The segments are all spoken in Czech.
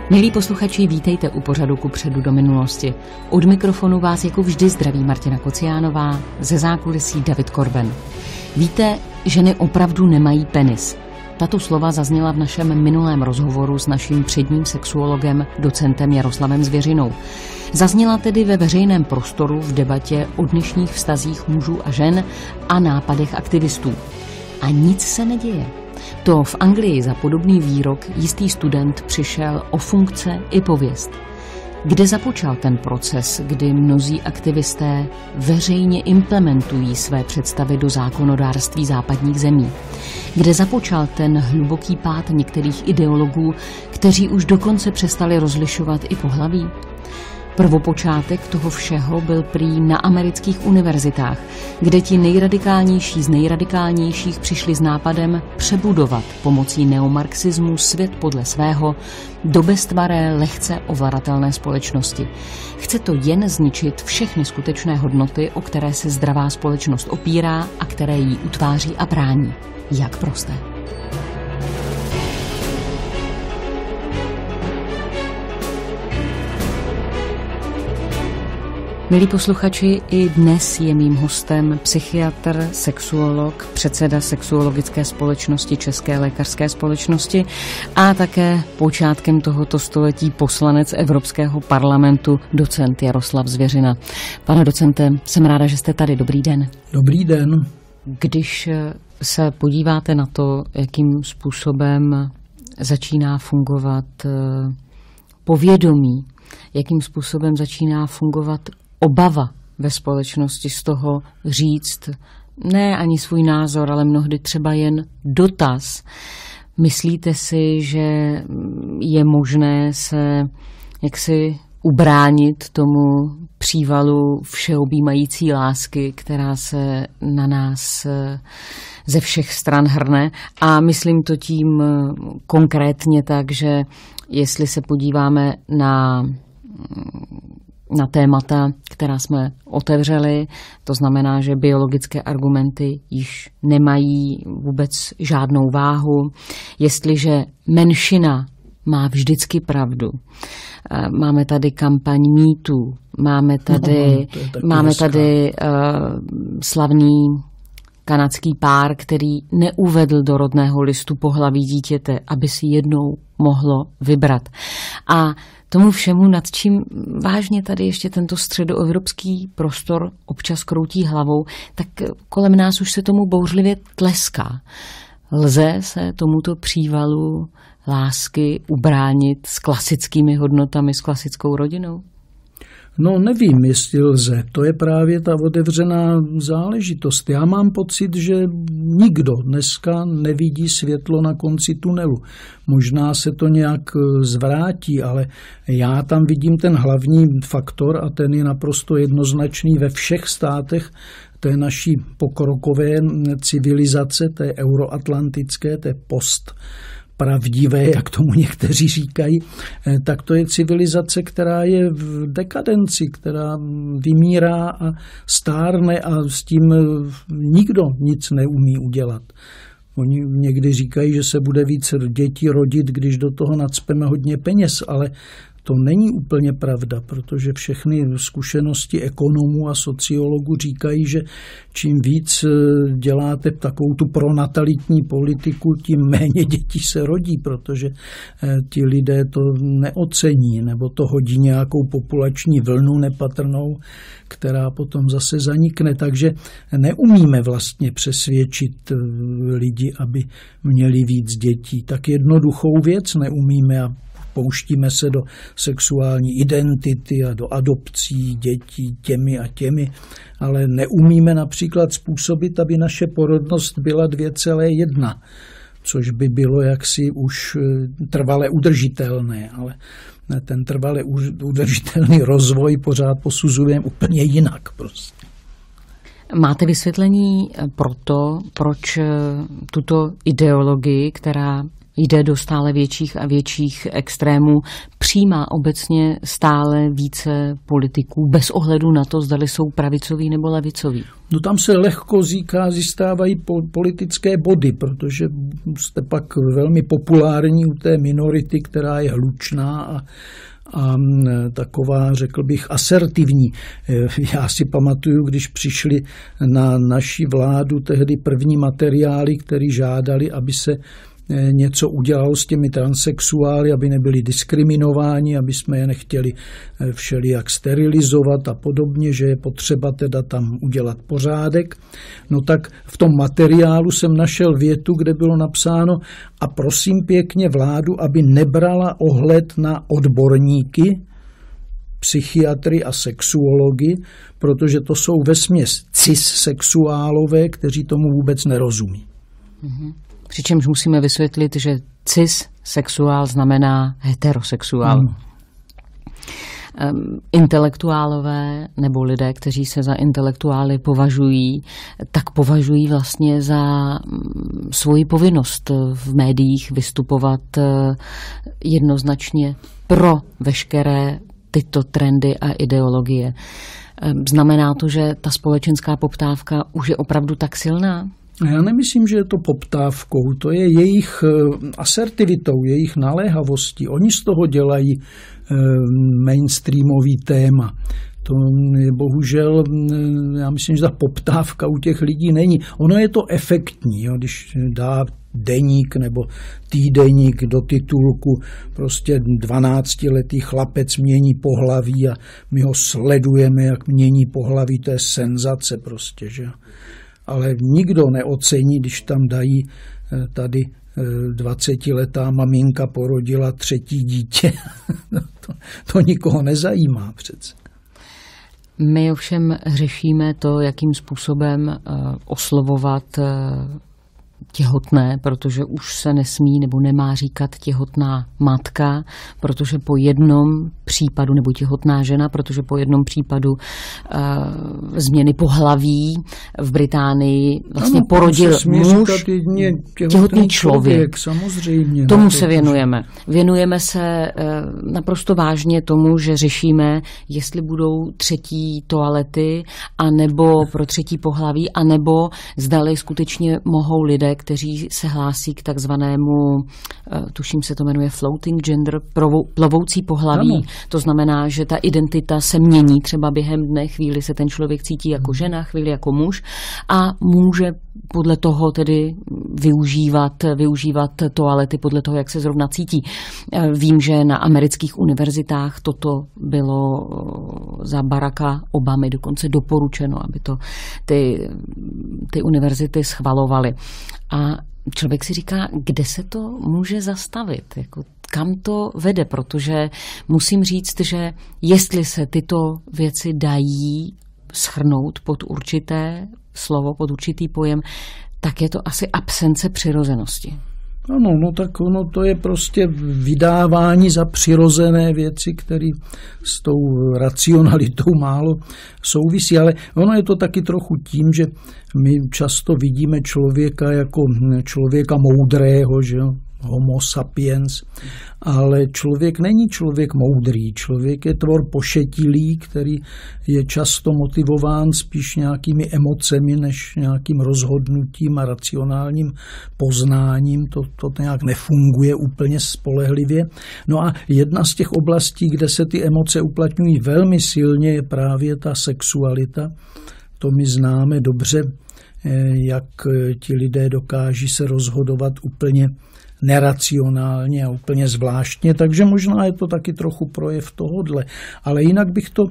Milí posluchači, vítejte u pořadu Kupředu do minulosti. Od mikrofonu vás jako vždy zdraví Martina Kociánová, ze zákulisí David Korben. Víte, ženy opravdu nemají penis. Tato slova zazněla v našem minulém rozhovoru s naším předním sexuologem, docentem Jaroslavem Zvěřinou. Zazněla tedy ve veřejném prostoru v debatě o dnešních vztazích mužů a žen a nápadech aktivistů. A nic se neděje. To v Anglii za podobný výrok jistý student přišel o funkce i pověst. Kde započal ten proces, kdy mnozí aktivisté veřejně implementují své představy do zákonodárství západních zemí? Kde započal ten hluboký pád některých ideologů, kteří už dokonce přestali rozlišovat i pohlaví? Prvopočátek toho všeho byl prý na amerických univerzitách, kde ti nejradikálnější z nejradikálnějších přišli s nápadem přebudovat pomocí neomarxismu svět podle svého do beztvaré, lehce ovladatelné společnosti. Chce to jen zničit všechny skutečné hodnoty, o které se zdravá společnost opírá a které jí utváří a brání. Jak prosté. Milí posluchači, i dnes je mým hostem psychiatr, sexuolog, předseda Sexuologické společnosti České lékařské společnosti a také počátkem tohoto století poslanec Evropského parlamentu, docent Jaroslav Zvěřina. Pane docente, jsem ráda, že jste tady. Dobrý den. Dobrý den. Když se podíváte na to, jakým způsobem začíná fungovat povědomí, jakým způsobem začíná fungovat obava ve společnosti z toho říct ne ani svůj názor, ale mnohdy třeba jen dotaz. Myslíte si, že je možné se jaksi ubránit tomu přívalu všeobjímající lásky, která se na nás ze všech stran hrne? A myslím to tím konkrétně tak, že jestli se podíváme na témata, která jsme otevřeli, to znamená, že biologické argumenty již nemají vůbec žádnou váhu. Jestliže menšina má vždycky pravdu, máme tady kampaň mýtů, máme tady slavný kanadský pár, který neuvedl do rodného listu pohlaví dítěte, aby si jednou mohlo vybrat. A tomu všemu, nad čím vážně tady ještě tento středoevropský prostor občas kroutí hlavou, tak kolem nás už se tomu bouřlivě tleská. Lze se tomuto přívalu lásky ubránit s klasickými hodnotami, s klasickou rodinou? No nevím, jestli lze. To je právě ta otevřená záležitost. Já mám pocit, že nikdo dneska nevidí světlo na konci tunelu. Možná se to nějak zvrátí, ale já tam vidím ten hlavní faktor a ten je naprosto jednoznačný ve všech státech té naší pokrokové civilizace, té euroatlantické, té pravdivé, jak tomu někteří říkají, tak to je civilizace, která je v dekadenci, která vymírá a stárne a s tím nikdo nic neumí udělat. Oni někdy říkají, že se bude více dětí rodit, když do toho nacpeme hodně peněz, ale to není úplně pravda, protože všechny zkušenosti ekonomů a sociologů říkají, že čím víc děláte takovou tu pronatalitní politiku, tím méně dětí se rodí, protože ti lidé to neocení, nebo to hodí nějakou populační vlnu nepatrnou, která potom zase zanikne. Takže neumíme vlastně přesvědčit lidi, aby měli víc dětí. Tak jednoduchou věc neumíme a pouštíme se do sexuální identity a do adopcí dětí těmi a těmi, ale neumíme například způsobit, aby naše porodnost byla 2,1, což by bylo jaksi už trvale udržitelné, ale ten trvale udržitelný rozvoj pořád posuzujeme úplně jinak prostě. Máte vysvětlení pro to, proč tuto ideologii, která jde do stále větších a větších extrémů, přijímá obecně stále více politiků bez ohledu na to, zdali jsou pravicoví nebo levicoví. No tam se lehko získávají politické body, protože jste pak velmi populární u té minority, která je hlučná a taková, řekl bych, asertivní. Já si pamatuju, když přišli na naši vládu tehdy první materiály, které žádali, aby se něco udělalo s těmi transsexuály, aby nebyli diskriminováni, aby jsme je nechtěli všelijak sterilizovat a podobně, že je potřeba teda tam udělat pořádek. No tak v tom materiálu jsem našel větu, kde bylo napsáno a prosím pěkně vládu, aby nebrala ohled na odborníky, psychiatry a sexuology, protože to jsou vesměs cissexuálové, kteří tomu vůbec nerozumí. Mm-hmm. Přičemž musíme vysvětlit, že cis-sexuál znamená heterosexuál. Intelektuálové nebo lidé, kteří se za intelektuály považují, tak považují vlastně za svoji povinnost v médiích vystupovat jednoznačně pro veškeré tyto trendy a ideologie. Znamená to, že ta společenská poptávka už je opravdu tak silná? Já nemyslím, že je to poptávkou, to je jejich asertivitou, jejich naléhavostí. Oni z toho dělají mainstreamový téma. To je bohužel, já myslím, že ta poptávka u těch lidí není. Ono je to efektní, jo, když dá deník nebo týdeník do titulku prostě 12letý chlapec mění pohlaví a my ho sledujeme, jak mění pohlaví, to je senzace prostě, že. Ale nikdo neocení, když tam dají tady 20letá maminka porodila 3. dítě. To nikoho nezajímá přece. My ovšem řešíme to, jakým způsobem oslovovat těhotné, protože už se nesmí nebo nemá říkat těhotná matka, protože po jednom případu, nebo těhotná žena, protože po jednom případu změny pohlaví v Británii vlastně porodil muž, těhotný člověk. Samozřejmě. Tomu se věnujeme. Věnujeme se naprosto vážně tomu, že řešíme, jestli budou 3. toalety, anebo pro 3. pohlaví, anebo zdali skutečně mohou lidé, kteří se hlásí k takzvanému, tuším se to jmenuje floating gender, plovoucí pohlaví. Ano. To znamená, že ta identita se mění třeba během dne, chvíli se ten člověk cítí jako žena, chvíli jako muž a může podle toho tedy využívat toalety podle toho, jak se zrovna cítí. Vím, že na amerických univerzitách toto bylo za Baracka Obamy dokonce doporučeno, aby to ty univerzity schvalovaly. A člověk si říká, kde se to může zastavit, jako kam to vede, protože musím říct, že jestli se tyto věci dají shrnout pod určité slovo, pod určitý pojem, tak je to asi absence přirozenosti. Ano, no tak ono to je prostě vydávání za přirozené věci, které s tou racionalitou málo souvisí, ale ono je to taky trochu tím, že my často vidíme člověka jako člověka moudrého, že jo? Homo sapiens, ale člověk není člověk moudrý, člověk je tvor pošetilý, který je často motivován spíš nějakými emocemi než nějakým rozhodnutím a racionálním poznáním, to nějak nefunguje úplně spolehlivě. No a jedna z těch oblastí, kde se ty emoce uplatňují velmi silně, je právě ta sexualita. To my známe dobře, jak ti lidé dokáží se rozhodovat úplně neracionálně a úplně zvláštně, takže možná je to taky trochu projev tohodle. Ale jinak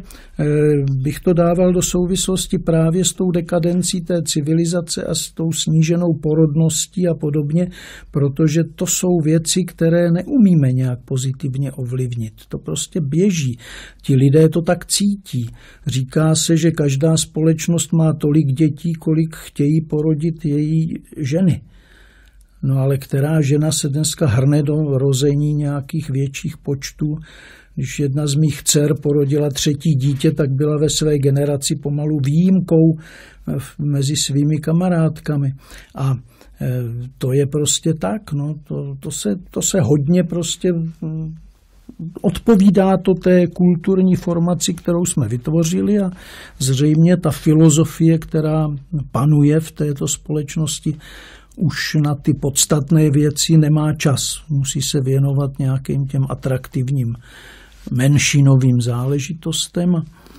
bych to dával do souvislosti právě s tou dekadencí té civilizace a s tou sníženou porodností a podobně, protože to jsou věci, které neumíme nějak pozitivně ovlivnit. To prostě běží. Ti lidé to tak cítí. Říká se, že každá společnost má tolik dětí, kolik chtějí porodit její ženy. No ale která žena se dneska hrne do rození nějakých větších počtů? Když jedna z mých dcer porodila 3. dítě, tak byla ve své generaci pomalu výjimkou mezi svými kamarádkami. A to je prostě tak, no, to se hodně prostě odpovídá to té kulturní formaci, kterou jsme vytvořili, a zřejmě ta filozofie, která panuje v této společnosti, už na ty podstatné věci nemá čas. Musí se věnovat nějakým těm atraktivním menšinovým záležitostem.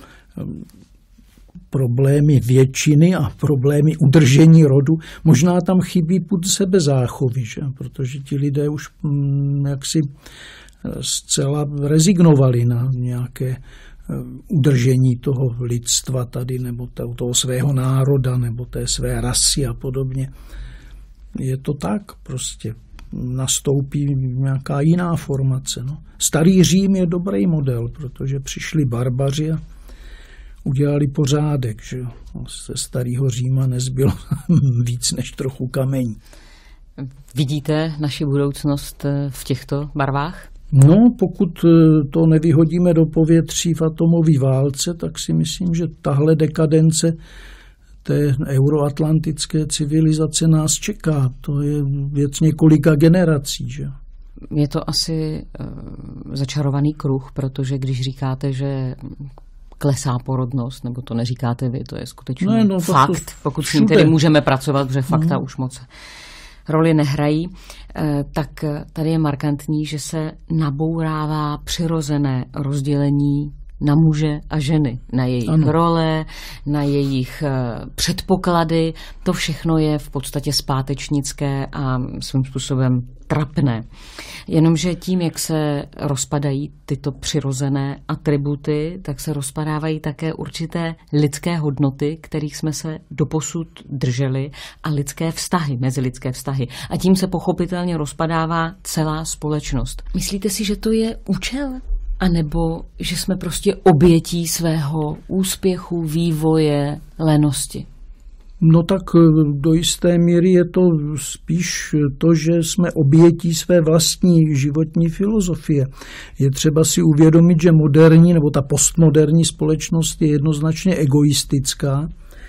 Problémy většiny a problémy udržení rodu, možná tam chybí pud sebezáchovy, že? Protože ti lidé už jaksi zcela rezignovali na nějaké udržení toho lidstva tady, nebo toho svého národa, nebo té své rasy a podobně. Je to tak prostě. Nastoupí nějaká jiná formace. No. Starý Řím je dobrý model, protože přišli barbaři a udělali pořádek. Že? Ze starého Říma nezbylo víc než trochu kamení. Vidíte naši budoucnost v těchto barvách? No, pokud to nevyhodíme do povětří v atomové válce, tak si myslím, že tahle dekadence té euroatlantické civilizace nás čeká. To je věc několika generací. Že? Je to asi začarovaný kruh, protože když říkáte, že klesá porodnost, nebo to neříkáte vy, to je skutečně fakt, pokud s ním tedy můžeme pracovat, protože fakta už moc roli nehrají, tak tady je markantní, že se nabourává přirozené rozdělení na muže a ženy, na jejich role, na jejich předpoklady. To všechno je v podstatě zpátečnické a svým způsobem trapné. Jenomže tím, jak se rozpadají tyto přirozené atributy, tak se rozpadávají také určité lidské hodnoty, kterých jsme se doposud drželi, a lidské vztahy, mezilidské vztahy. A tím se pochopitelně rozpadává celá společnost. Myslíte si, že to je účel? A nebo že jsme prostě obětí svého úspěchu, vývoje, lenosti? No tak do jisté míry je to spíš to, že jsme obětí své vlastní životní filozofie. Je třeba si uvědomit, že moderní nebo ta postmoderní společnost je jednoznačně egoistická,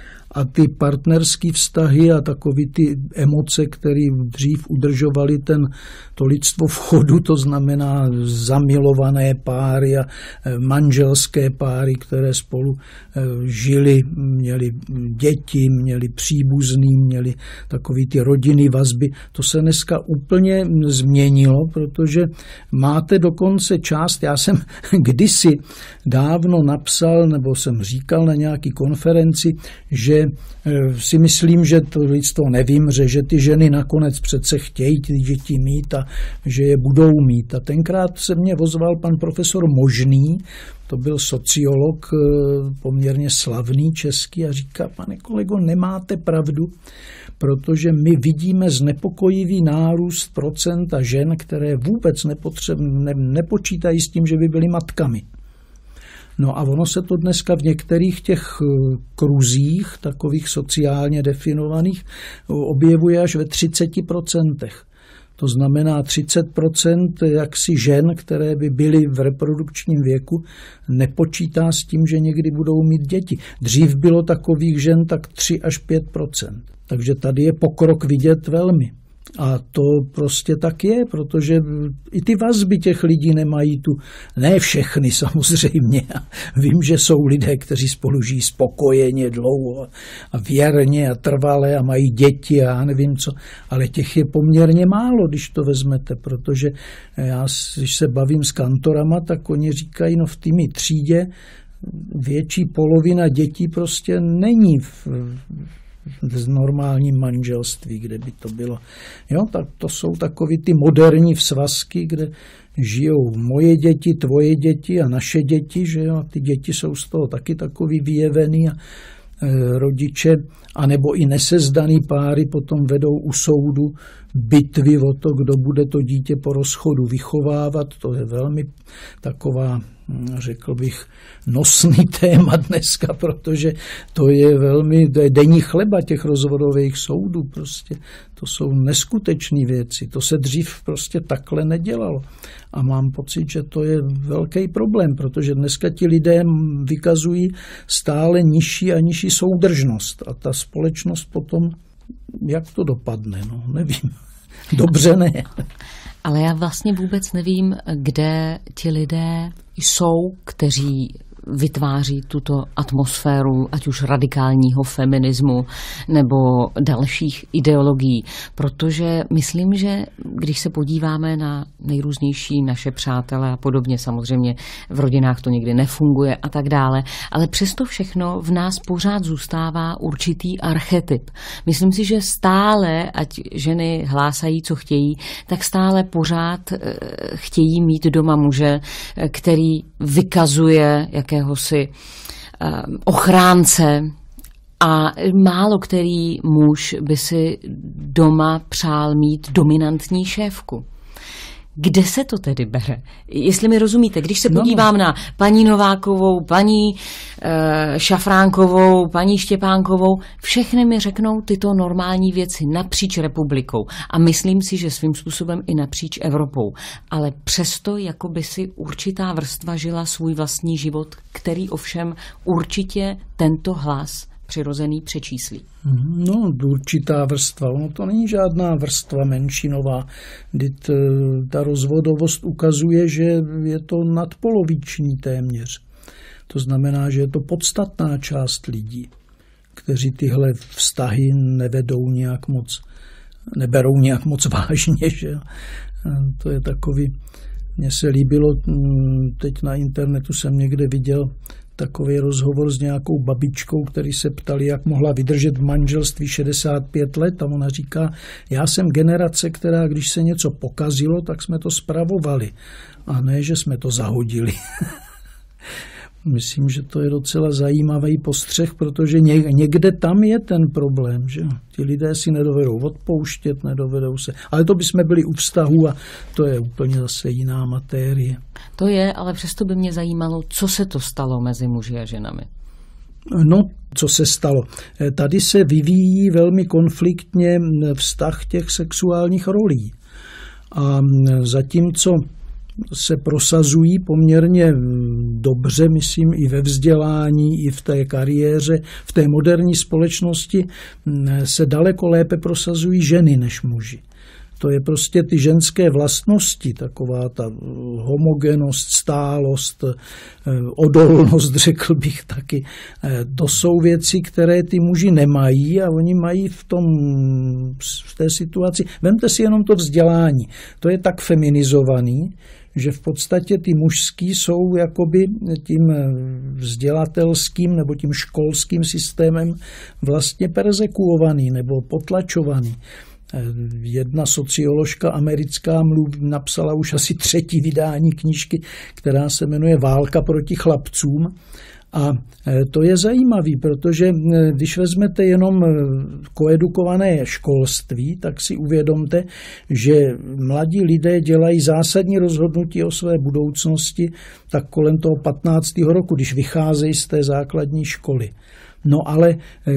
a ty partnerské vztahy a takové ty emoce, které dřív udržovaly to lidstvo v chodu, to znamená zamilované páry a manželské páry, které spolu žili, měli děti, měli příbuzný, měli takové ty rodinné vazby. To se dneska úplně změnilo, protože máte dokonce část, já jsem kdysi dávno napsal, nebo jsem říkal na nějaký konferenci, že si myslím, že to lidstvo nevymře, že ty ženy nakonec přece chtějí ty děti mít a že je budou mít. A tenkrát se mě ozval pan profesor Možný, to byl sociolog poměrně slavný český, a říká: pane kolego, nemáte pravdu, protože my vidíme znepokojivý nárůst procenta žen, které vůbec nepočítají s tím, že by byly matkami. No a ono se to dneska v některých těch kruzích, takových sociálně definovaných, objevuje až ve 30%. To znamená 30% jaksi žen, které by byly v reprodukčním věku, nepočítá s tím, že někdy budou mít děti. Dřív bylo takových žen tak 3 až 5%. Takže tady je pokrok vidět velmi. A to prostě tak je, protože i ty vazby těch lidí nemají tu, ne všechny samozřejmě. Vím, že jsou lidé, kteří spolu žijí spokojeně, dlouho a věrně a trvale a mají děti a já nevím co, ale těch je poměrně málo, když to vezmete, protože já, když se bavím s kantorama, tak oni říkají, no v té třídě větší polovina dětí prostě není v normálním manželství, kde by to bylo. Jo, tak to jsou takový ty moderní svazky, kde žijou moje děti, tvoje děti a naše děti, že jo, a ty děti jsou z toho taky takový vyjevený a rodiče A nebo i nesezdaný páry potom vedou u soudu bitvy o to, kdo bude to dítě po rozchodu vychovávat. To je velmi taková, řekl bych, nosný téma dneska, protože to je denní chleba těch rozvodových soudů. Prostě to jsou neskutečné věci. To se dřív prostě takhle nedělalo. A mám pocit, že to je velký problém, protože dneska ti lidé vykazují stále nižší a nižší soudržnost. A ta společnost potom, jak to dopadne, no, nevím. Dobře ne. Ale já vlastně vůbec nevím, kde ti lidé jsou, kteří vytváří tuto atmosféru, ať už radikálního feminismu nebo dalších ideologií. Protože myslím, že když se podíváme na nejrůznější naše přátele a podobně, samozřejmě v rodinách to někdy nefunguje a tak dále, ale přesto všechno v nás pořád zůstává určitý archetyp. Myslím si, že stále, ať ženy hlásají, co chtějí, tak stále pořád chtějí mít doma muže, který vykazuje jakéhosi ochránce, a málo který muž by si doma přál mít dominantní šéfku. Kde se to tedy bere? Jestli mi rozumíte, když se podívám na paní Novákovou, paní Šafránkovou, paní Štěpánkovou, všechny mi řeknou tyto normální věci napříč republikou. A myslím si, že svým způsobem i napříč Evropou. Ale přesto jako by si určitá vrstva žila svůj vlastní život, který ovšem určitě tento hlas přirozený přečíslí. No, určitá vrstva. Ono to není žádná vrstva menšinová. Ta rozvodovost ukazuje, že je to nadpoloviční téměř. To znamená, že je to podstatná část lidí, kteří tyhle vztahy neberou nějak moc vážně. Že? To je takový, mně se líbilo, teď na internetu jsem někde viděl takový rozhovor s nějakou babičkou, který se ptali, jak mohla vydržet v manželství 65 let a ona říká, já jsem generace, která když se něco pokazilo, tak jsme to spravovali a ne, že jsme to zahodili. Myslím, že to je docela zajímavý postřeh, protože někde tam je ten problém, že ti lidé si nedovedou odpouštět, nedovedou se. Ale to bychom byli u vztahu a to je úplně zase jiná matérie. To je, ale přesto by mě zajímalo, co se to stalo mezi muži a ženami. No, co se stalo? Tady se vyvíjí velmi konfliktně vztah těch sexuálních rolí. A zatímco se prosazují poměrně dobře, myslím, i ve vzdělání, i v té kariéře. V té moderní společnosti se daleko lépe prosazují ženy než muži. To je prostě ty ženské vlastnosti, taková ta homogenost, stálost, odolnost, řekl bych taky. To jsou věci, které ty muži nemají a oni mají v té situaci. Vemte si jenom to vzdělání. To je tak feminizovaný, že v podstatě ty mužský jsou jakoby tím vzdělatelským nebo tím školským systémem vlastně perzekuovaný nebo potlačovaný. Jedna socioložka americká napsala už asi 3. vydání knížky, která se jmenuje Válka proti chlapcům. A to je zajímavý, protože když vezmete jenom koedukované školství, tak si uvědomte, že mladí lidé dělají zásadní rozhodnutí o své budoucnosti tak kolem toho 15. roku, když vycházejí z té základní školy. No ale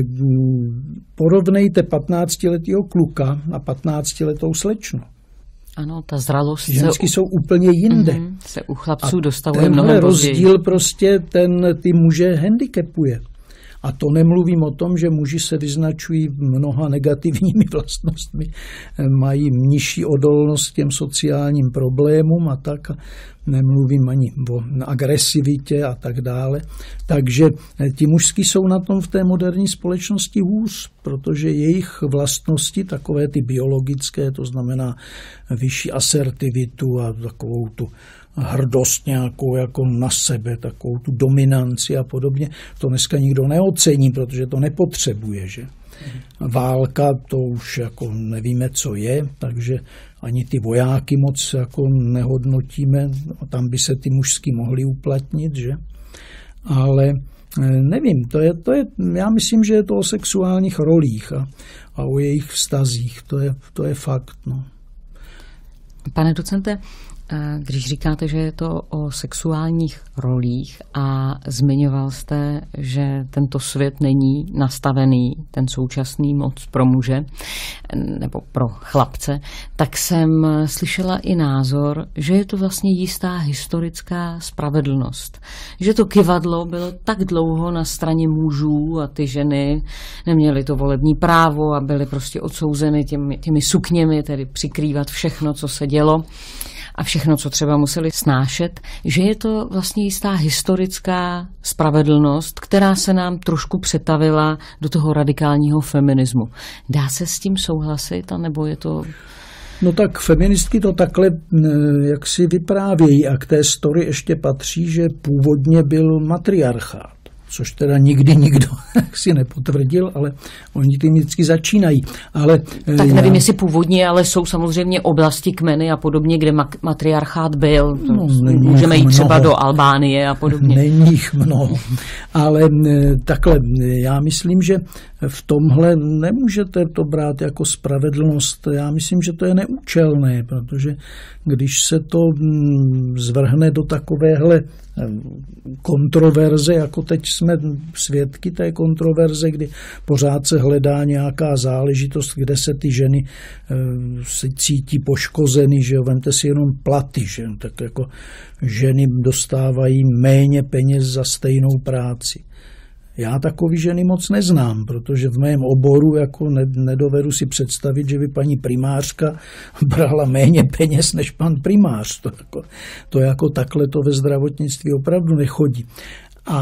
porovnejte 15letého kluka a 15letou slečnu. Ano, ta zralost. Ženský jsou úplně jinde. Se u chlapců dostavuje mnohem později. Rozdíl prostě ty muže handicapuje. A to nemluvím o tom, že muži se vyznačují mnoha negativními vlastnostmi, mají nižší odolnost těm sociálním problémům a tak. Nemluvím ani o agresivitě a tak dále. Takže ti mužský jsou na tom v té moderní společnosti hůř, protože jejich vlastnosti, takové ty biologické, to znamená vyšší asertivitu a takovou tu hrdost nějakou jako na sebe, takovou tu dominanci a podobně, to dneska nikdo neocení, protože to nepotřebuje, že? Válka, to už jako nevíme, co je, takže ani ty vojáky moc jako nehodnotíme, tam by se ty mužský mohly uplatnit, že? Ale Nevím, já myslím, že je to o sexuálních rolích a o jejich vztazích, to je fakt. No. Pane docente, když říkáte, že je to o sexuálních rolích a zmiňoval jste, že tento svět není nastavený, ten současný, moc pro muže nebo pro chlapce, tak jsem slyšela i názor, že je to vlastně jistá historická spravedlnost. Že to kyvadlo bylo tak dlouho na straně mužů a ty ženy neměly to volební právo a byly prostě odsouzeny těmi sukněmi, tedy přikrývat všechno, co se dělo a všechno, co třeba museli snášet, že je to vlastně jistá historická spravedlnost, která se nám trošku přetavila do toho radikálního feminismu. Dá se s tím souhlasit, anebo je to... No tak feministky to takhle jak si vyprávějí a k té story ještě patří, že původně byl matriarchát. Což teda nikdy nikdo si nepotvrdil, ale oni tím vždycky začínají. Ale tak nevím, jestli původně, ale jsou samozřejmě oblasti, kmeny a podobně, kde matriarchát byl. Můžeme jít třeba do Albánie a podobně. Není jich mnoho. Ale takhle, já myslím, že v tomhle nemůžete to brát jako spravedlnost. Já myslím, že to je neúčelné, protože když se to zvrhne do takovéhle kontroverze, jako teď jsme svědky té kontroverze, kdy pořád se hledá nějaká záležitost, kde se ty ženy se cítí poškozeny, že vemte si jenom platy, že tak jako ženy dostávají méně peněz za stejnou práci. Já takový ženy moc neznám, protože v mém oboru jako nedovedu si představit, že by paní primářka brala méně peněz než pan primář. To jako takhle to ve zdravotnictví opravdu nechodí. A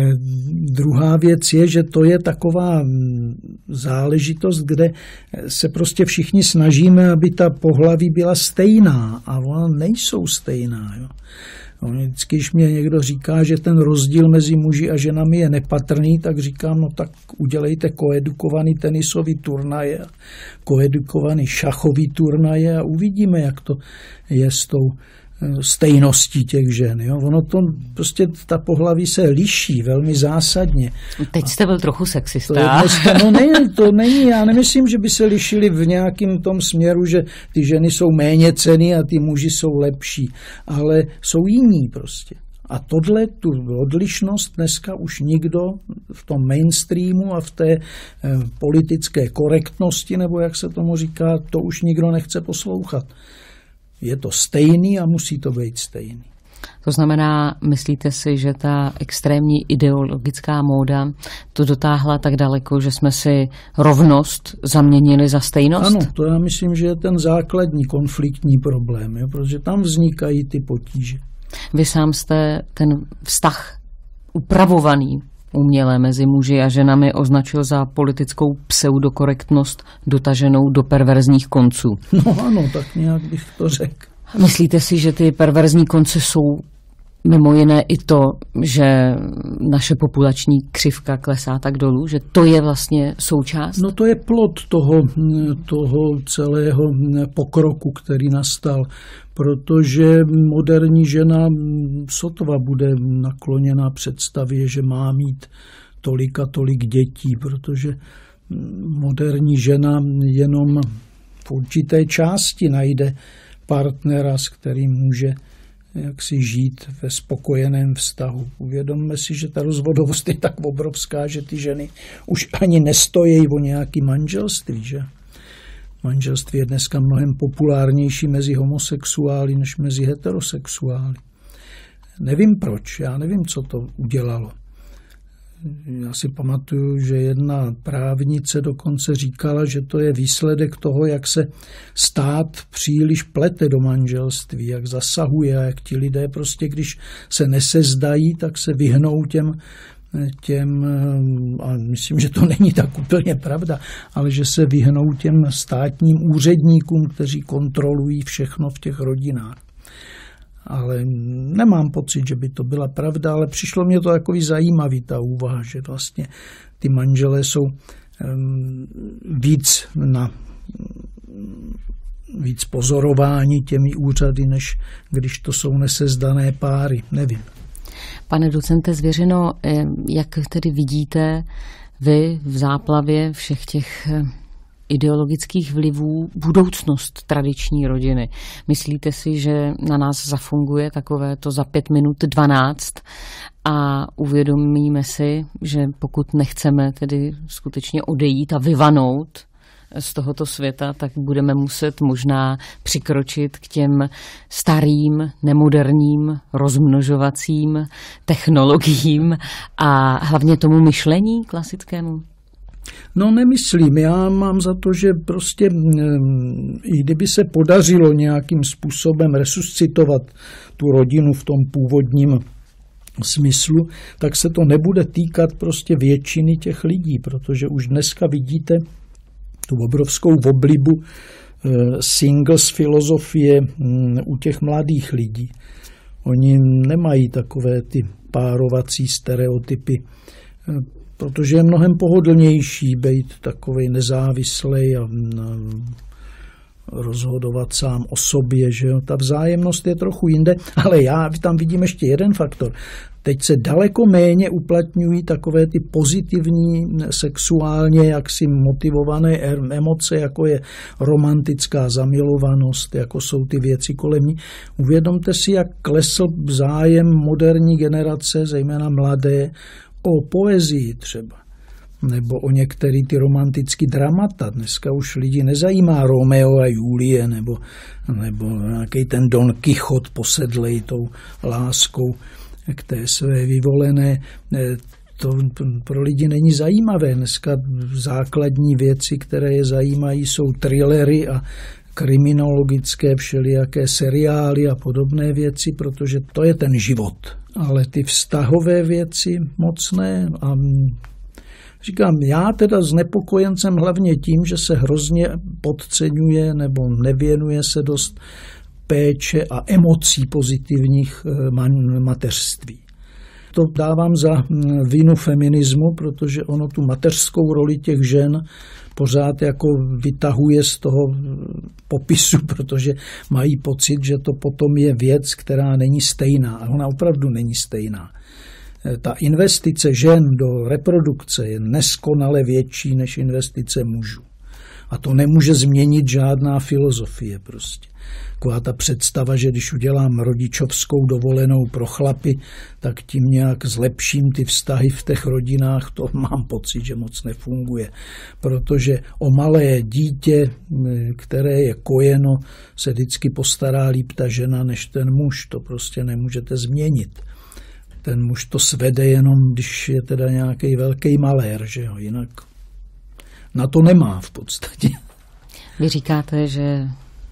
druhá věc je, že to je taková záležitost, kde se prostě všichni snažíme, aby ta pohlaví byla stejná a ona nejsou stejná. Jo. Vždycky, když mě někdo říká, že ten rozdíl mezi muži a ženami je nepatrný, tak říkám, no tak udělejte koedukovaný tenisový turnaje, koedukovaný šachový turnaje a uvidíme, jak to je s tou stejností těch žen. Jo? Ono to prostě ta pohlaví se liší velmi zásadně. Teď jste byl trochu sexista. To není, já nemyslím, že by se lišili v nějakém tom směru, že ty ženy jsou méně cenný a ty muži jsou lepší, ale jsou jiní prostě. A tohle, tu odlišnost dneska už nikdo v tom mainstreamu a v té politické korektnosti, nebo jak se tomu říká, to už nikdo nechce poslouchat. Je to stejný a musí to být stejný. To znamená, myslíte si, že ta extrémní ideologická móda to dotáhla tak daleko, že jsme si rovnost zaměnili za stejnost? Ano, to já myslím, že je ten základní konfliktní problém, jo, protože tam vznikají ty potíže. Vy sám jste ten vztah upravovaný uměle mezi muži a ženami označil za politickou pseudokorektnost dotaženou do perverzních konců. No ano, tak nějak bych to řekl. Myslíte si, že ty perverzní konce jsou mimo jiné i to, že naše populační křivka klesá tak dolů, že to je vlastně součást? No to je plod toho celého pokroku, který nastal, protože moderní žena sotva bude nakloněna představě, že má mít tolik a tolik dětí, protože moderní žena jenom v určité části najde partnera, s kterým může jak si žít ve spokojeném vztahu. Uvědomme si, že ta rozvodovost je tak obrovská, že ty ženy už ani nestojí o nějaký manželství, že? Manželství je dneska mnohem populárnější mezi homosexuály než mezi heterosexuály. Nevím proč, já nevím, co to udělalo. Já si pamatuju, že jedna právnice dokonce říkala, že to je výsledek toho, jak se stát příliš plete do manželství, jak zasahuje a jak ti lidé prostě, když se nesezdají, tak se vyhnou těm, a myslím, že to není tak úplně pravda, ale že se vyhnou těm státním úředníkům, kteří kontrolují všechno v těch rodinách. Ale nemám pocit, že by to byla pravda, ale přišlo mě to takový zajímavý, ta úvaha, že vlastně ty manželé jsou víc pozorováni těmi úřady, než když to jsou nesezdané páry. Nevím. Pane docente Zvěřino, jak tedy vidíte vy v záplavě všech těch ideologických vlivů budoucnost tradiční rodiny? Myslíte si, že na nás zafunguje takové to za 5 minut 12 a uvědomíme si, že pokud nechceme tedy skutečně odejít a vyvanout z tohoto světa, tak budeme muset možná přikročit k těm starým, nemoderním, rozmnožovacím technologiím a hlavně tomu myšlení klasickému? No nemyslím, já mám za to, že prostě i kdyby se podařilo nějakým způsobem resuscitovat tu rodinu v tom původním smyslu, tak se to nebude týkat prostě většiny těch lidí, protože už dneska vidíte tu obrovskou oblibu singles filozofie u těch mladých lidí. Oni nemají takové ty párovací stereotypy, protože je mnohem pohodlnější být takovej nezávislej a rozhodovat sám o sobě, že jo. Ta vzájemnost je trochu jinde, ale já tam vidím ještě jeden faktor. Teď se daleko méně uplatňují takové ty pozitivní, sexuálně jaksi motivované emoce, jako je romantická zamilovanost, jako jsou ty věci kolem ní. Uvědomte si, jak klesl zájem moderní generace, zejména mladé, o poezii třeba, nebo o některé ty romantické dramata. Dneska už lidi nezajímá Romeo a Julie, nebo nějaký ten Don Quixote posedlej tou láskou k té své vyvolené. To pro lidi není zajímavé. Dneska základní věci, které je zajímají, jsou thrillery a kriminologické všelijaké seriály a podobné věci, protože to je ten život. Ale ty vztahové věci moc ne. A říkám, já teda znepokojen jsem hlavně tím, že se hrozně podceňuje nebo nevěnuje se dost péče a emocí pozitivních mateřství. To dávám za vinu feminismu, protože ono tu mateřskou roli těch žen pořád jako vytahuje z toho popisu, protože mají pocit, že to potom je věc, která není stejná. A ona opravdu není stejná. Ta investice žen do reprodukce je neskonale větší než investice mužů. A to nemůže změnit žádná filozofie prostě. Taková ta představa, že když udělám rodičovskou dovolenou pro chlapy, tak tím nějak zlepším ty vztahy v těch rodinách, to mám pocit, že moc nefunguje. Protože o malé dítě, které je kojeno, se vždycky postará líp ta žena než ten muž. To prostě nemůžete změnit. Ten muž to svede jenom, když je teda nějaký velký malér, že jo, jinak na to nemá v podstatě. Vy říkáte, že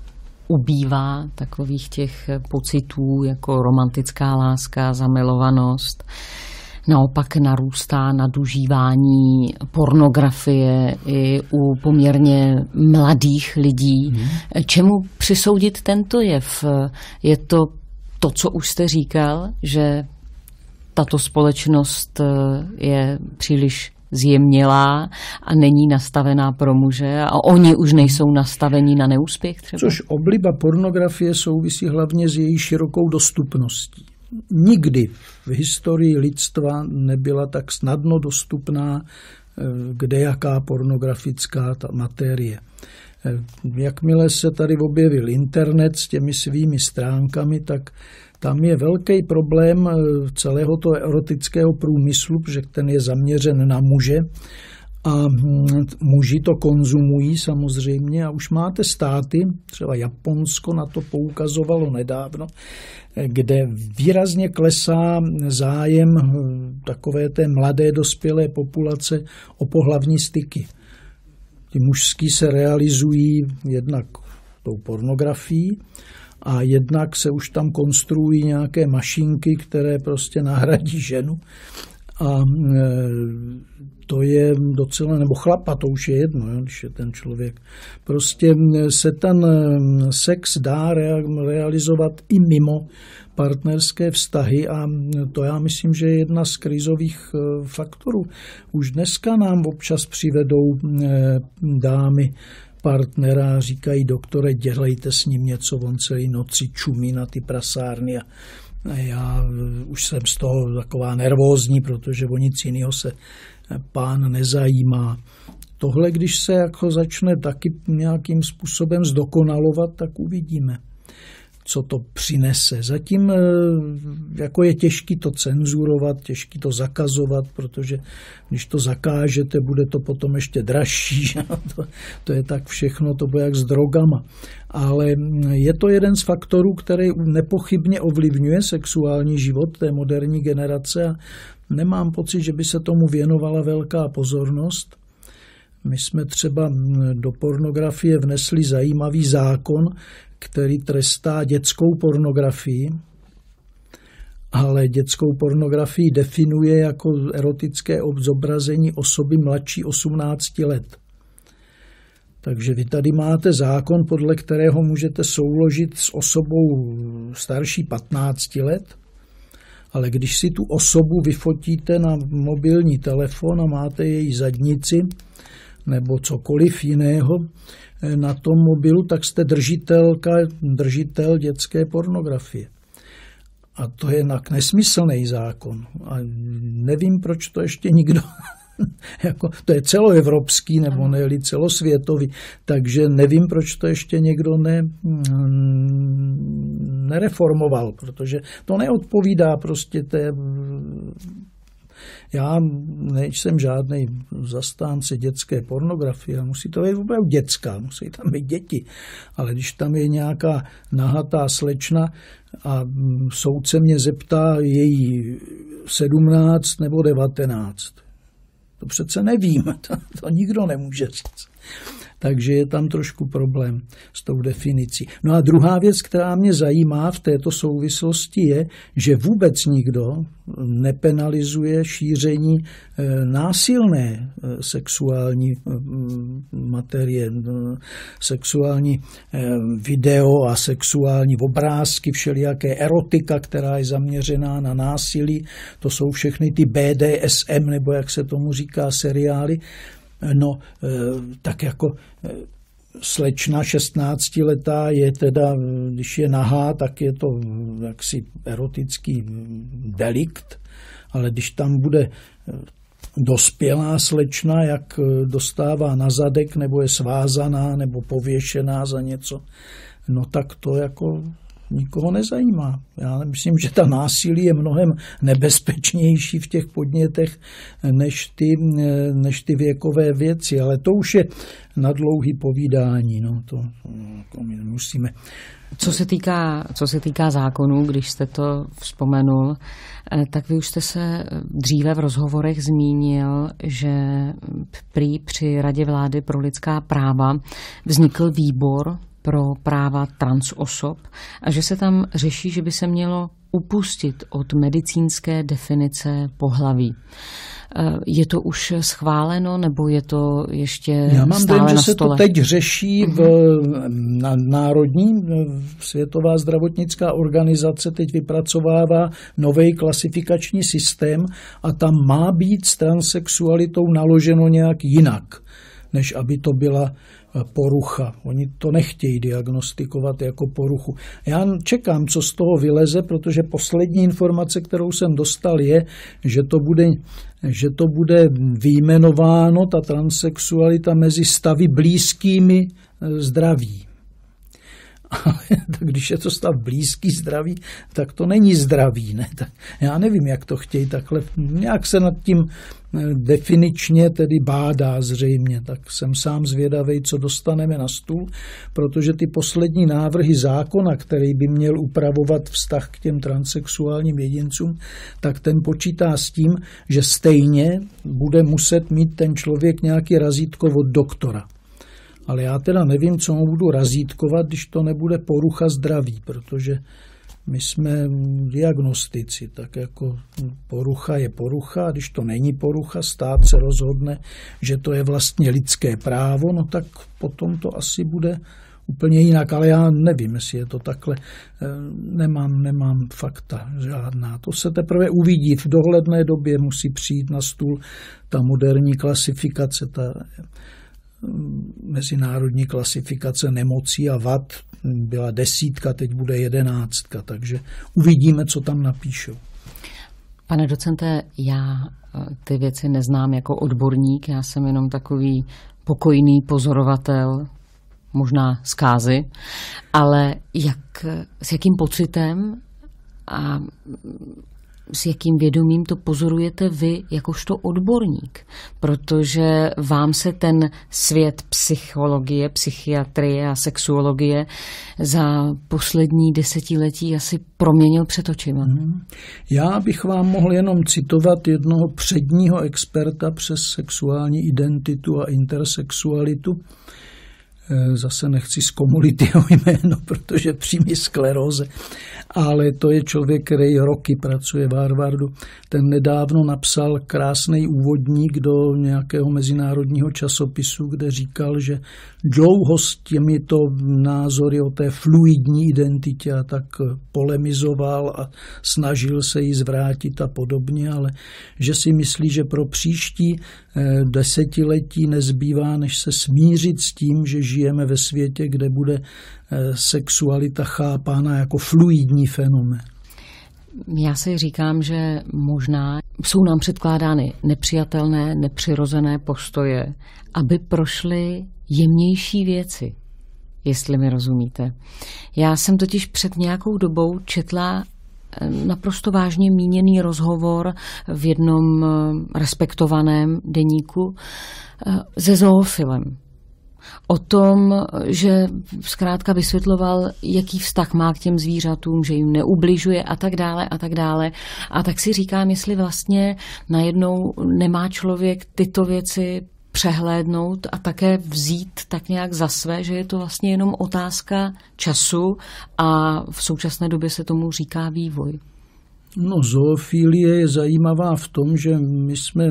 ubývá takových těch pocitů jako romantická láska, zamilovanost. Naopak narůstá nadužívání pornografie i u poměrně mladých lidí. Čemu přisoudit tento jev? Je to to, co už jste říkal, že tato společnost je příliš zjemnělá a není nastavená pro muže a oni už nejsou nastavení na neúspěch třeba? Což obliba pornografie souvisí hlavně s její širokou dostupností. Nikdy v historii lidstva nebyla tak snadno dostupná kdejaká pornografická ta materie. Jakmile se tady objevil internet s těmi svými stránkami, tak tam je velký problém celého toho erotického průmyslu, že ten je zaměřen na muže a muži to konzumují samozřejmě a už máte státy, třeba Japonsko na to poukazovalo nedávno, kde výrazně klesá zájem takové té mladé dospělé populace o pohlavní styky. Ty mužský se realizují jednak tou pornografií a jednak se už tam konstruují nějaké mašinky, které prostě nahradí ženu. A to je docela, nebo chlapa, to už je jedno, jo, když je ten člověk. Prostě se ten sex dá realizovat i mimo partnerské vztahy a to já myslím, že je jedna z krizových faktorů. Už dneska nám občas přivedou dámy partnera a říkají, doktore, dělejte s ním něco, on celý noci čumí na ty prasárny a Já už jsem z toho taková nervózní, protože o nic jiného se pán nezajímá. Tohle, když se jako začne taky nějakým způsobem zdokonalovat, tak uvidíme, co to přinese. Zatím jako je těžký to cenzurovat, těžký to zakazovat, protože když to zakážete, bude to potom ještě dražší. To je tak všechno, to bude jak s drogama. Ale je to jeden z faktorů, který nepochybně ovlivňuje sexuální život té moderní generace a nemám pocit, že by se tomu věnovala velká pozornost. My jsme třeba do pornografie vnesli zajímavý zákon, který trestá dětskou pornografii, ale dětskou pornografii definuje jako erotické zobrazení osoby mladší 18 let. Takže vy tady máte zákon, podle kterého můžete souložit s osobou starší 15 let, ale když si tu osobu vyfotíte na mobilní telefon a máte její zadnici nebo cokoliv jiného na tom mobilu, tak jste držitel dětské pornografie. A to je nesmyslný zákon. A nevím, proč to ještě nikdo... to je celoevropský nebo ne-li celosvětový, takže nevím, proč to ještě někdo nereformoval, protože to neodpovídá prostě té... Já nejsem žádný zastánce dětské pornografie, musí to být opravdu dětská, musí tam být děti, ale když tam je nějaká nahatá slečna a soudce mě zeptá její 17 nebo 19, to přece nevím, to nikdo nemůže říct. Takže je tam trošku problém s tou definicí. No a druhá věc, která mě zajímá v této souvislosti je, že vůbec nikdo nepenalizuje šíření násilné sexuální materie, sexuální video a sexuální obrázky, všelijaké erotika, která je zaměřená na násilí. To jsou všechny ty BDSM, nebo jak se tomu říká, seriály. No, tak jako slečna 16letá je teda, když je nahá, tak je to jaksi erotický delikt, ale když tam bude dospělá slečna, jak dostává na zadek, nebo je svázaná, nebo pověšená za něco, no tak to jako nikoho nezajímá. Já myslím, že ta násilí je mnohem nebezpečnější v těch podnětech než ty věkové věci, ale to už je na dlouhý povídání. No, to my musíme. Co se týká zákonů, když jste to vzpomenul, tak vy už jste se dříve v rozhovorech zmínil, že prý při Radě vlády pro lidská práva vznikl výbor pro práva transosob a že se tam řeší, že by se mělo upustit od medicínské definice pohlaví. Je to už schváleno, nebo je to ještě stále na stole? Já mám dojem, že se to teď řeší na národní Světová zdravotnická organizace teď vypracovává nový klasifikační systém a tam má být s transsexualitou naloženo nějak jinak, než aby to byla porucha. Oni to nechtějí diagnostikovat jako poruchu. Já čekám, co z toho vyleze, protože poslední informace, kterou jsem dostal, je, že to bude vyjmenováno, ta transsexualita, mezi stavy blízkými zdraví. Ale tak když je to stav blízký zdraví, tak to není zdraví. Ne? Tak já nevím, jak to chtějí takhle. Nějak se nad tím definičně tedy bádá zřejmě. Tak jsem sám zvědavej, co dostaneme na stůl, protože ty poslední návrhy zákona, který by měl upravovat vztah k těm transsexuálním jedincům, tak ten počítá s tím, že stejně bude muset mít ten člověk nějaký razítko od doktora. Ale já teda nevím, co mu budu razítkovat, když to nebude porucha zdraví, protože my jsme diagnostici, tak jako porucha je porucha, a když to není porucha, stát se rozhodne, že to je vlastně lidské právo, no tak potom to asi bude úplně jinak, ale já nevím, jestli je to takhle, nemám fakta žádná. To se teprve uvidí, v dohledné době musí přijít na stůl ta moderní klasifikace, ta mezinárodní klasifikace nemocí a vad, byla 10, teď bude 11, takže uvidíme, co tam napíšou. Pane docente, já ty věci neznám jako odborník, já jsem jenom takový pokojný pozorovatel, možná zkázy, ale s jakým pocitem a s jakým vědomím to pozorujete vy jakožto odborník? Protože vám se ten svět psychologie, psychiatrie a sexuologie za poslední desetiletí asi proměnil před očima. Já bych vám mohl jenom citovat jednoho předního experta přes sexuální identitu a intersexualitu. Zase nechci zkomolit jeho jméno, protože přímý skleróze, ale to je člověk, který roky pracuje v Harvardu. Ten nedávno napsal krásný úvodník do nějakého mezinárodního časopisu, kde říkal, že dlouho s těmito názory o té fluidní identitě a tak polemizoval a snažil se ji zvrátit a podobně, ale že si myslí, že pro příští desetiletí nezbývá, než se smířit s tím, že žijeme ve světě, kde bude sexualita chápána jako fluidní fenomén. Já si říkám, že možná jsou nám předkládány nepřijatelné, nepřirozené postoje, aby prošly jemnější věci, jestli mi rozumíte. Já jsem totiž před nějakou dobou četla naprosto vážně míněný rozhovor v jednom respektovaném deníku se zoofilem. O tom, že zkrátka vysvětloval, jaký vztah má k těm zvířatům, že jim neubližuje a tak dále a tak dále. A tak si říkám, jestli vlastně najednou nemá člověk tyto věci přehlédnout a také vzít tak nějak za své, že je to vlastně jenom otázka času a v současné době se tomu říká vývoj. No, zoofilie je zajímavá v tom, že my jsme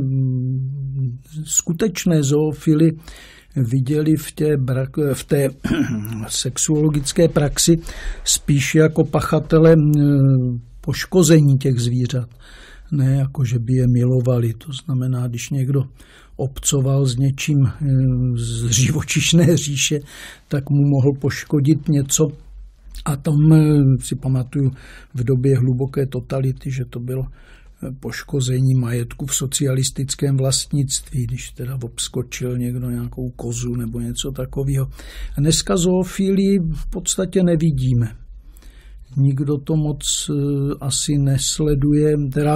skutečné zoofily viděli v té sexuologické praxi spíš jako pachatele poškození těch zvířat. Ne jako, že by je milovali. To znamená, když někdo obcoval s něčím z živočišné říše, tak mu mohl poškodit něco. A tam si pamatuju v době hluboké totality, že to bylo poškození majetku v socialistickém vlastnictví, když teda obskočil někdo nějakou kozu nebo něco takového. A dneska zoofilii v podstatě nevidíme. Nikdo to moc asi nesleduje, teda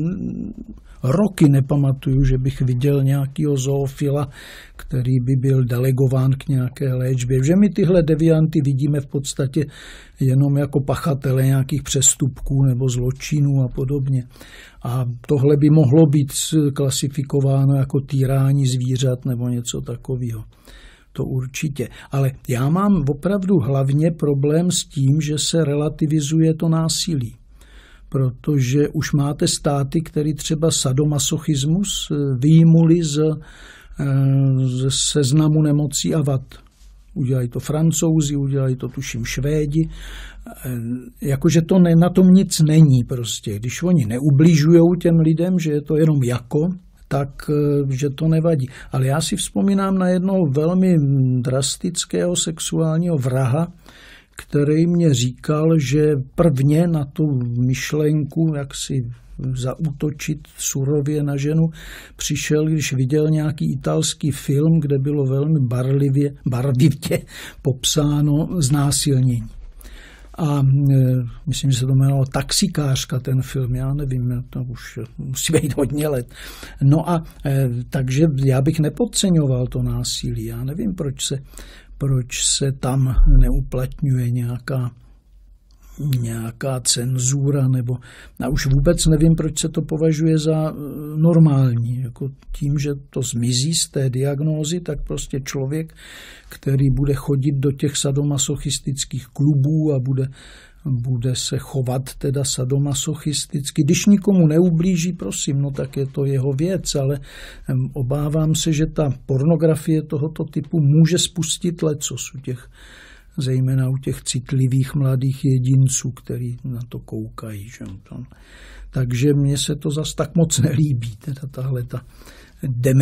roky nepamatuju, že bych viděl nějakého zoofila, který by byl delegován k nějaké léčbě. Že my tyhle devianty vidíme v podstatě jenom jako pachatele nějakých přestupků nebo zločinů a podobně. A tohle by mohlo být klasifikováno jako týrání zvířat nebo něco takového. To určitě. Ale já mám opravdu hlavně problém s tím, že se relativizuje to násilí. Protože už máte státy, které třeba sadomasochismus vyjmuli z seznamu nemocí a vad. Udělají to Francouzi, udělají to tuším Švédi. Jakože to na tom nic není prostě. Když oni neubližujou těm lidem, že je to jenom jako, tak že to nevadí. Ale já si vzpomínám na jednoho velmi drastického sexuálního vraha, který mě říkal, že prvně na tu myšlenku, jak si zaútočit surově na ženu, přišel, když viděl nějaký italský film, kde bylo velmi barvivě popsáno znásilnění. A myslím, že se to jmenovalo Taxikářka, ten film, já nevím, to už musí být hodně let. No a takže já bych nepodceňoval to násilí, já nevím, proč se tam neuplatňuje nějaká cenzura, nebo a už vůbec nevím, proč se to považuje za normální. Jako tím, že to zmizí z té diagnózy, tak prostě člověk, který bude chodit do těch sadomasochistických klubů a bude se chovat teda sadomasochisticky. Když nikomu neublíží, prosím, no tak je to jeho věc, ale obávám se, že ta pornografie tohoto typu může spustit lecos zejména u těch citlivých mladých jedinců, který na to koukají. Že? Takže mně se to zas tak moc nelíbí, teda tahleta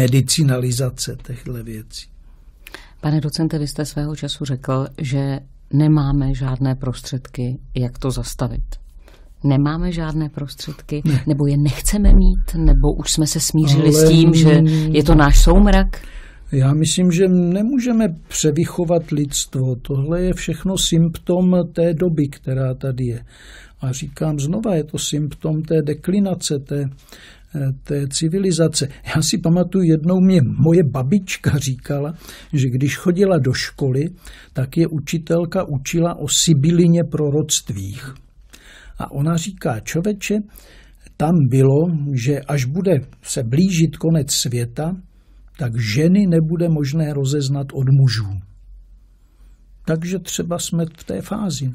demedicinalizace těchto věcí. Pane docente, vy jste svého času řekl, že nemáme žádné prostředky, jak to zastavit. Nemáme žádné prostředky, nebo je nechceme mít, nebo už jsme se smířili s tím, že je to náš soumrak? Já myslím, že nemůžeme převychovat lidstvo. Tohle je všechno symptom té doby, která tady je. A říkám znova, je to symptom té deklinace, té civilizace. Já si pamatuju, jednou mě moje babička říkala, že když chodila do školy, tak je učitelka učila o sibylině proroctvích. A ona říká, člověče, tam bylo, že až bude se blížit konec světa, tak ženy nebude možné rozeznat od mužů. Takže třeba jsme v té fázi.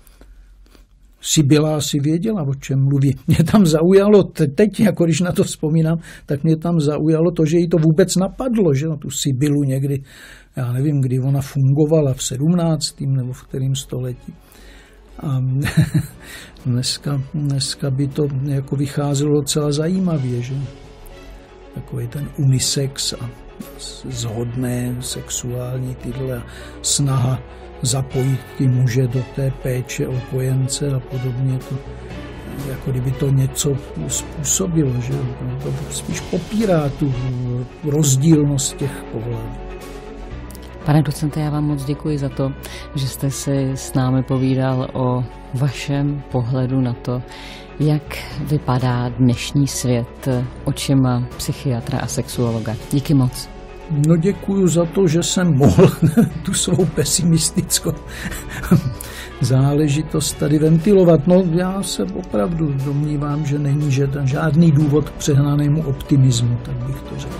Sibyla asi věděla, o čem mluví. Mě tam zaujalo, teď, jako když na to vzpomínám, tak mě tam zaujalo to, že jí to vůbec napadlo, že tu Sibylu někdy, já nevím, kdy ona fungovala, v 17. nebo v kterém století. A dneska by to jako vycházelo docela zajímavě, že? Takový ten unisex a zhodné sexuální tyhle snaha zapojit ty muže do té péče o kojence a podobně. To, jako kdyby to něco způsobilo, že? To spíš popírá tu rozdílnost těch pohlavů. Pane docente, já vám moc děkuji za to, že jste si s námi povídal o vašem pohledu na to, jak vypadá dnešní svět očima psychiatra a sexuologa. Díky moc. No děkuju za to, že jsem mohl tu svou pesimistickou záležitost tady ventilovat. No já se opravdu domnívám, že není žádný důvod k přehnanému optimismu, tak bych to řekl.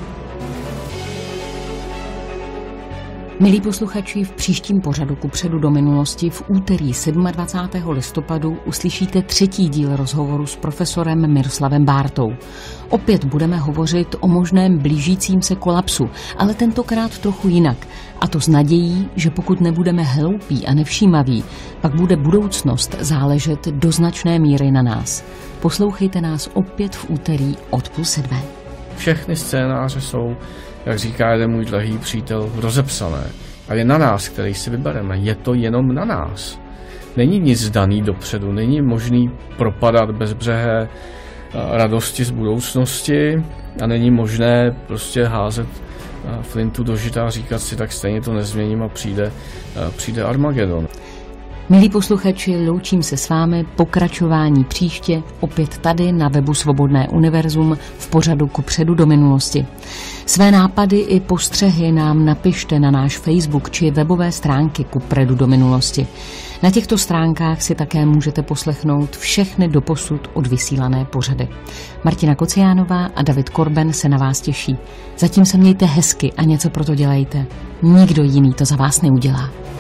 Milí posluchači, v příštím pořadu Kupředu do minulosti v úterý 27. listopadu uslyšíte 3. díl rozhovoru s profesorem Miroslavem Bártou. Opět budeme hovořit o možném blížícím se kolapsu, ale tentokrát trochu jinak. A to s nadějí, že pokud nebudeme hloupí a nevšímaví, pak bude budoucnost záležet do značné míry na nás. Poslouchejte nás opět v úterý od 6:30. Všechny scénáře jsou, jak říká jeden můj drahý přítel, rozepsané. A je na nás, který si vybereme. Je to jenom na nás. Není nic daný dopředu, není možný propadat bezbřehé radosti z budoucnosti a není možné prostě házet flintu do žita a říkat si, tak stejně to nezměním a přijde Armagedon. Milí posluchači, loučím se s vámi, pokračování příště, opět tady na webu Svobodné univerzum v pořadu Kupředu do minulosti. Své nápady i postřehy nám napište na náš Facebook či webové stránky Kupředu do minulosti. Na těchto stránkách si také můžete poslechnout všechny doposud odvysílané pořady. Martina Kociánová a David Korben se na vás těší. Zatím se mějte hezky a něco pro to dělejte. Nikdo jiný to za vás neudělá.